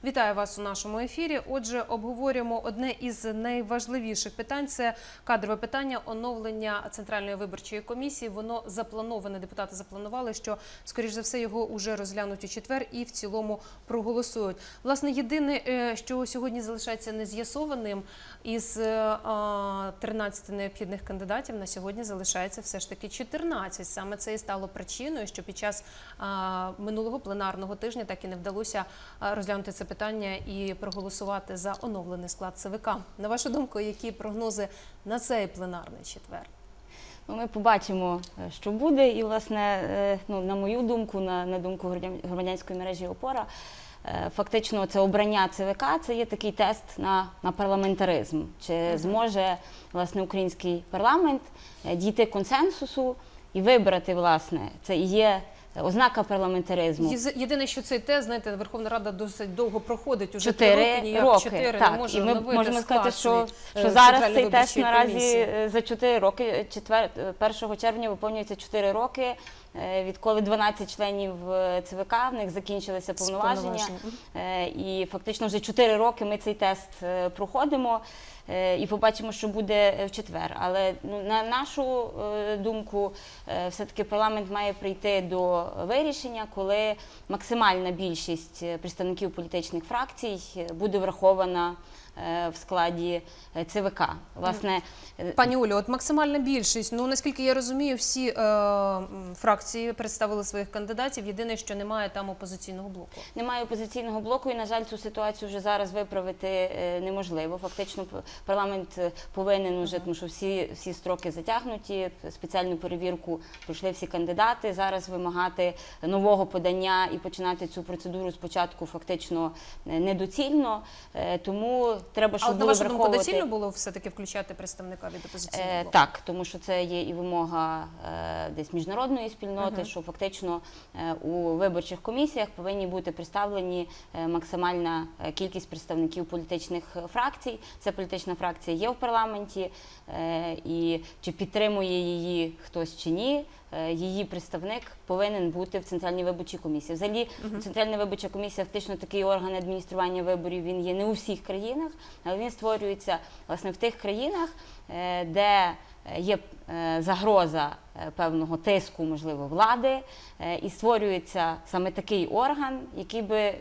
Вітаю вас у нашому ефірі. Отже, обговорюємо одне із найважливіших питань – це кадрове питання оновлення Центральної виборчої комісії. Воно заплановане, депутати запланували, що, скоріш за все, його вже розглянуть у четвер і в цілому проголосують. Власне, єдине, що сьогодні залишається нез'ясованим, із 13 необхідних кандидатів на сьогодні залишається все ж таки 14. Саме це і стало причиною, що під час минулого пленарного тижня так і не вдалося розглянути це питання і проголосувати за оновлений склад ЦВК. На вашу думку, які прогнози на цей пленарний четвер? Ми побачимо, що буде, і, власне, на мою думку, на думку громадянської мережі «Опора», фактично це обрання ЦВК – це є такий тест на парламентаризм. Чи зможе, власне, український парламент дійти консенсусу і вибрати, власне, це і є ознака парламентаризму. Єдине, що цей тест, знаєте, Верховна Рада досить довго проходить, уже 4 роки, не може і ми можемо сказати, що зараз цей тест наразі за 4 роки, 1 червня виповнюється 4 роки, відколи 12 членів ЦВК, в них закінчилися повноваження, і фактично вже 4 роки ми цей тест проходимо. І побачимо, що буде в четвер. Але на нашу думку, все-таки парламент має прийти до вирішення, коли максимальна більшість представників політичних фракцій буде врахована в складі ЦВК. Власне, пані Олю, от максимальна більшість, наскільки я розумію, всі фракції представили своїх кандидатів, єдине, що немає там опозиційного блоку. Немає опозиційного блоку, і, на жаль, цю ситуацію вже зараз виправити неможливо. Фактично, парламент повинен уже, тому що всі строки затягнуті, спеціальну перевірку пройшли всі кандидати, зараз вимагати нового подання і починати цю процедуру спочатку фактично недоцільно, тому треба, щоб були враховувати... А на вашу думку, доцільно було все-таки включати представника від опозиційного блоку? Так, тому що це є і вимога десь міжнародної спільноти, що фактично у виборчих комісіях повинні бути представлені максимальна кількість представників політичних фракцій. Ця політична фракція є в парламенті, і чи підтримує її хтось чи ні, її представник повинен бути в Центральній виборчій комісії. Взагалі, Центральна виборча комісія фактично такий орган адміністрування виборів, він є не у всіх країнах, але він створюється, власне, в тих країнах, де є загроза певного тиску, можливо, влади, і створюється саме такий орган, який би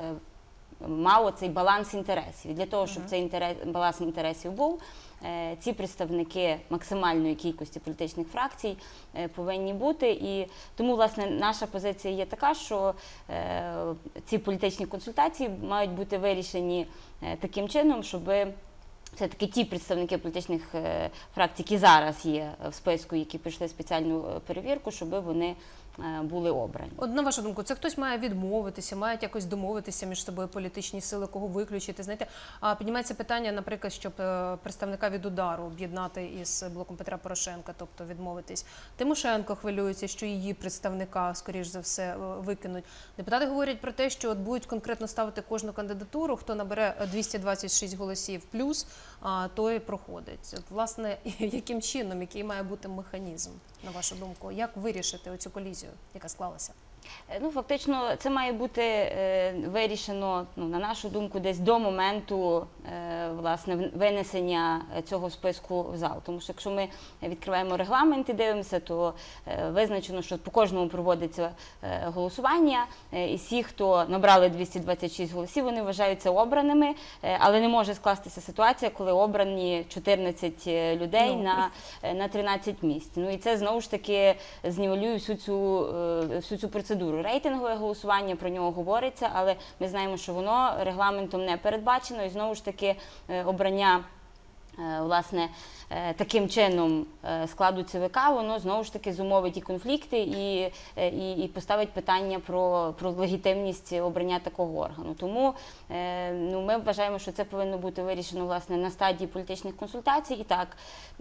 мав оцей баланс інтересів. І для того, щоб цей баланс інтересів був, ці представники максимальної кількості політичних фракцій повинні бути. І тому, власне, наша позиція є така, що ці політичні консультації мають бути вирішені таким чином, щоб все-таки ті представники політичних фракцій, які зараз є в списку, які пройшли спеціальну перевірку, щоб вони були обрані. От, на вашу думку, це хтось має відмовитися, мають якось домовитися між собою політичні сили, кого виключити? Знаєте, піднімається питання, наприклад, щоб представника від «Удару» об'єднати із блоком Петра Порошенка, тобто відмовитись. Тимошенко хвилюється, що її представника, скоріш за все, викинуть. Депутати говорять про те, що от будуть конкретно ставити кожну кандидатуру, хто набере 226 голосів плюс, той проходить. От, власне, яким чином, який має бути механізм, на вашу думку? Як вирішити оцю колізію, яка склалася? Фактично, це має бути вирішено, на нашу думку, десь до моменту, власне, винесення цього списку в зал. Тому що, якщо ми відкриваємо регламент і дивимося, то визначено, що по кожному проводиться голосування, і всі, хто набрали 226 голосів, вони вважаються обраними, але не може скластися ситуація, коли обрані 14 людей на 13 місць. І це, знову ж таки, знівелює всю цю процедуру. Рейтингове голосування, про нього говориться, але ми знаємо, що воно регламентом не передбачено, і знову ж таки обрання, власне, таким чином складу ЦВК, воно знову ж таки зумовить і конфлікти, і поставить питання про легітимність обрання такого органу. Тому ми вважаємо, що це повинно бути вирішено, власне, на стадії політичних консультацій. І так,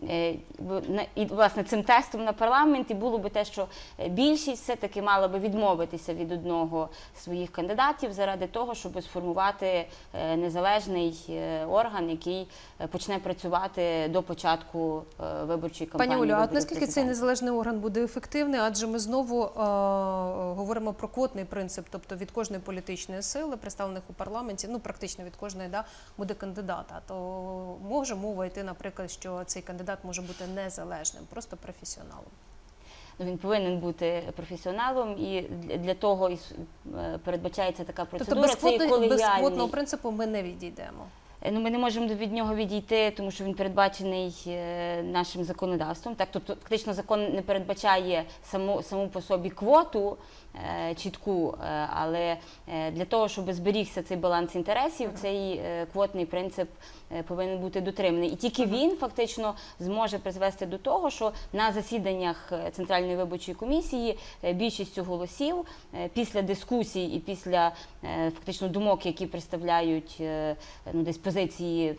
власне, цим тестом на парламенті було би те, що більшість все-таки мала би відмовитися від одного з своїх кандидатів заради того, щоб сформувати незалежний орган, який почне працювати працювати до початку виборчої кампанії. Пані Олю, а виборів наскільки цей президента. незалежний орган буде ефективний? Адже ми знову говоримо про квотний принцип, тобто від кожної політичної сили, представлених у парламенті, ну практично від кожної, буде кандидат. А то може мова йти, наприклад, що цей кандидат може бути незалежним, просто професіоналом. Він повинен бути професіоналом, і для того передбачається така процедура. Тобто без квотного принципу ми не відійдемо? Ми не можемо від нього відійти, тому що він передбачений нашим законодавством. Тобто, фактично, закон не передбачає саму по собі квоту чітку, але для того, щоб зберігся цей баланс інтересів, цей квотний принцип повинен бути дотриманий. І тільки він фактично зможе призвести до того, що на засіданнях Центральної виборчої комісії більшістю голосів після дискусій і після фактично думок, які представляють десь позиції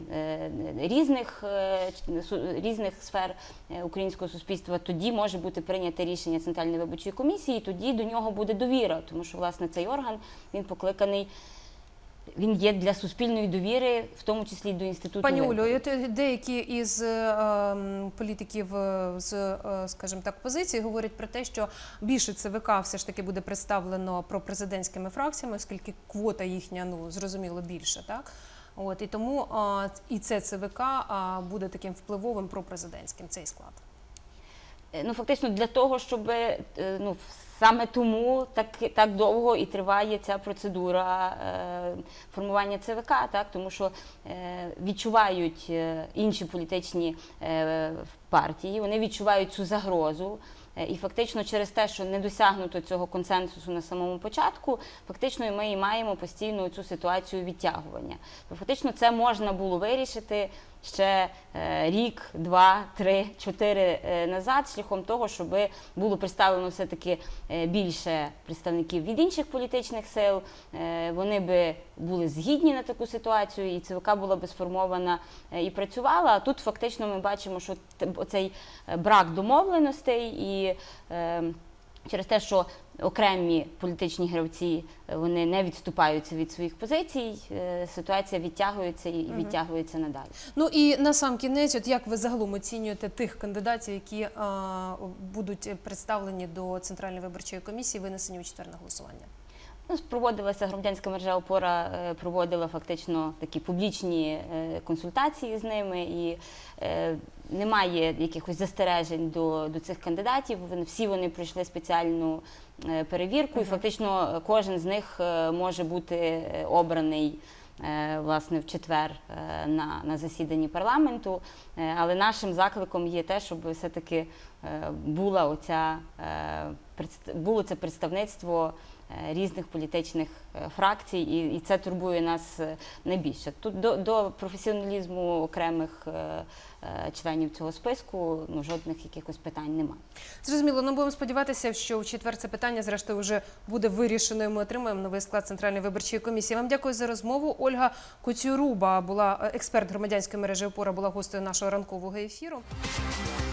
різних сфер українського суспільства, тоді може бути прийняте рішення Центральної виборчої комісії, і тоді до нього буде довіра, тому що, власне, цей орган, він покликаний, він є для суспільної довіри, в тому числі до інституту. Пані Олю, деякі із політиків з, скажімо так, позиції говорять про те, що більше ЦВК все ж таки буде представлено пропрезидентськими фракціями, оскільки квота їхня, зрозуміло, більше, так? І тому і це ЦВК буде таким впливовим пропрезидентським, цей склад. Фактично для того, щоб саме тому так довго і триває ця процедура формування ЦВК, тому що відчувають інші політичні партії, вони відчувають цю загрозу. І фактично через те, що не досягнуто цього консенсусу на самому початку, фактично ми і маємо постійно цю ситуацію відтягування. Фактично це можна було вирішити ще рік, 2, 3, 4 назад, шляхом того, щоб було представлено все-таки більше представників від інших політичних сил, вони би були згідні на таку ситуацію, і ЦВК була би сформована і працювала. А тут фактично ми бачимо, що цей брак домовленостей і через те, що окремі політичні гравці, вони не відступаються від своїх позицій, ситуація відтягується і відтягується надалі. І на сам кінець, як ви загалом оцінюєте тих кандидатів, які будуть представлені до Центральної виборчої комісії, винесені у четвер на голосування? Проводилася громадянська мережа «Опора», проводила фактично такі публічні консультації з ними, і немає якихось застережень до цих кандидатів. Всі вони пройшли спеціальну перевірку, і фактично кожен з них може бути обраний власне в четвер на засіданні парламенту. Але нашим закликом є те, щоб все-таки було це представництво різних політичних фракцій, і це турбує нас найбільше. Тут до професіоналізму окремих членів цього списку жодних якихось питань немає. Зрозуміло, будемо сподіватися, що в четвер це питання зрештою вже буде вирішено, і ми отримаємо новий склад Центральної виборчої комісії. Вам дякую за розмову. Ольга Коцюруба, була експерт громадянської мережі «Опора», була гостею нашого ранкового ефіру.